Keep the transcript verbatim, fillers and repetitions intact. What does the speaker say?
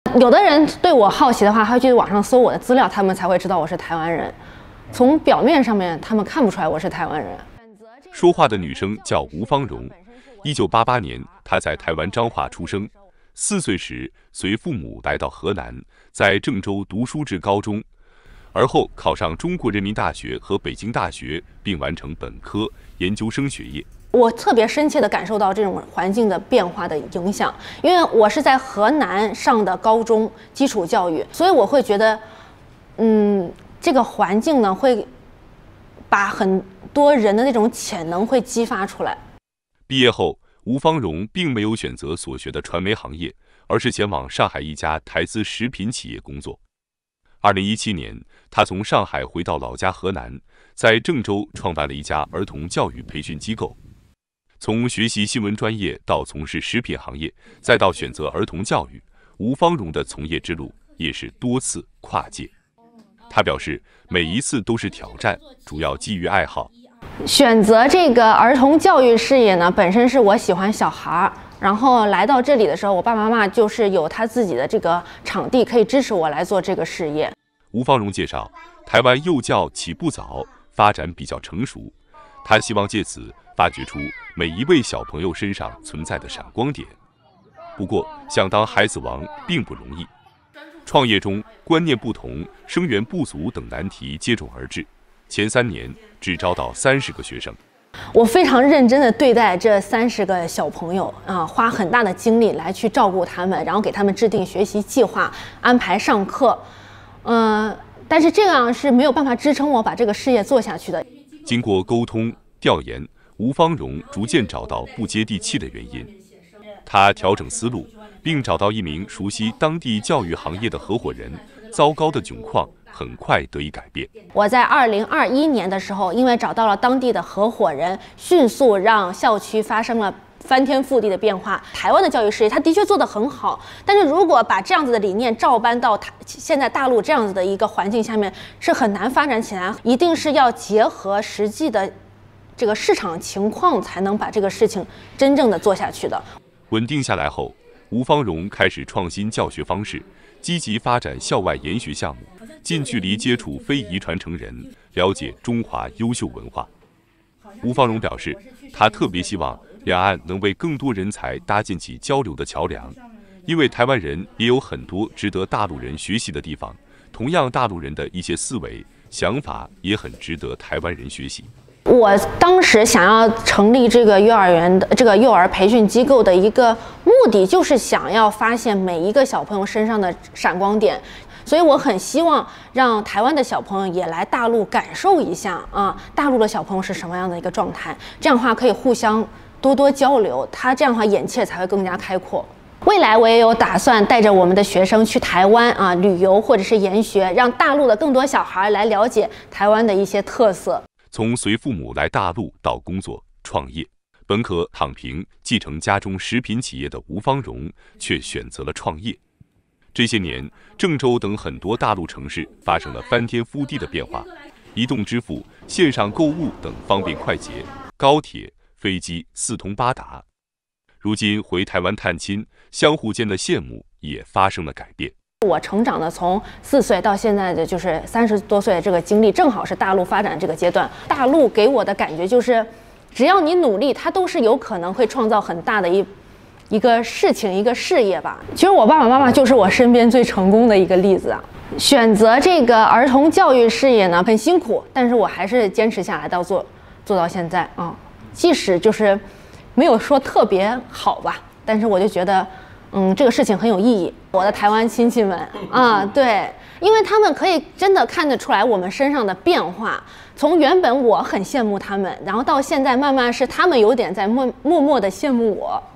有的人对我好奇的话，他会去网上搜我的资料，他们才会知道我是台湾人。从表面上面，他们看不出来我是台湾人。 说话的女生叫吴芳蓉，一九八八年，她在台湾彰化出生。四岁时，随父母来到河南，在郑州读书至高中，而后考上中国人民大学和北京大学，并完成本科、研究生学业。 我特别深切地感受到这种环境的变化的影响，因为我是在河南上的高中基础教育，所以我会觉得，嗯，这个环境呢会把很多人的那种潜能会激发出来。 毕业后，吴芳蓉并没有选择所学的传媒行业，而是前往上海一家台资食品企业工作。二零一七年，她从上海回到老家河南，在郑州创办了一家儿童教育培训机构。从学习新闻专业到从事食品行业，再到选择儿童教育，吴芳蓉的从业之路也是多次跨界。她表示，每一次都是挑战，主要基于爱好。 选择这个儿童教育事业呢，本身是我喜欢小孩，然后来到这里的时候，我爸爸妈妈就是有他自己的这个场地，可以支持我来做这个事业。 吴芳蓉介绍，台湾幼教起步早，发展比较成熟，她希望借此发掘出每一位小朋友身上存在的闪光点。不过，想当孩子王并不容易，创业中观念不同、生源不足等难题接踵而至。前三年只招到三十个学生， 我非常认真地对待这三十个小朋友啊，花很大的精力来去照顾他们，然后给他们制定学习计划，安排上课。嗯、呃，但是这样是没有办法支撑我把这个事业做下去的。 经过沟通调研，吴芳蓉逐渐找到不接地气的原因，她调整思路，并找到一名熟悉当地教育行业的合伙人。糟糕的窘况很快得以改变。 我在二零二一年的时候，因为找到了当地的合伙人，迅速让校区发生了翻天覆地的变化。台湾的教育事业，它的确做得很好，但是如果把这样子的理念照搬到台现在大陆这样子的一个环境下面，是很难发展起来。一定是要结合实际的这个市场情况，才能把这个事情真正的做下去的。 稳定下来后，吴芳蓉开始创新教学方式。积极发展校外研学项目，近距离接触非遗传承人，了解中华优秀文化。吴芳蓉表示，她特别希望两岸能为更多人才搭建起交流的桥梁，因为台湾人也有很多值得大陆人学习的地方，同样大陆人的一些思维想法也很值得台湾人学习。 我当时想要成立这个幼儿园的这个幼儿培训机构的一个目的，就是想要发现每一个小朋友身上的闪光点，所以我很希望让台湾的小朋友也来大陆感受一下啊，大陆的小朋友是什么样的一个状态，这样的话可以互相多多交流，他这样的话眼界才会更加开阔。未来我也有打算带着我们的学生去台湾啊旅游或者是研学，让大陆的更多小孩来了解台湾的一些特色。 从随父母来大陆到工作创业，本可躺平继承家中食品企业的吴芳蓉，却选择了创业。这些年，郑州等很多大陆城市发生了翻天覆地的变化，移动支付、线上购物等方便快捷，高铁、飞机四通八达。如今回台湾探亲，相互间的羡慕也发生了改变。 我成长的从四岁到现在的就是三十多岁的这个经历，正好是大陆发展这个阶段。大陆给我的感觉就是，只要你努力，它都是有可能会创造很大的一一个事情、一个事业吧。其实我爸爸妈妈就是我身边最成功的一个例子啊。选择这个儿童教育事业呢，很辛苦，但是我还是坚持下来到做做到现在啊。即使就是没有说特别好吧，但是我就觉得。嗯，这个事情很有意义。我的台湾亲戚们啊，对，因为他们可以真的看得出来我们身上的变化。从原本我很羡慕他们，然后到现在慢慢是他们有点在默默默的羡慕我。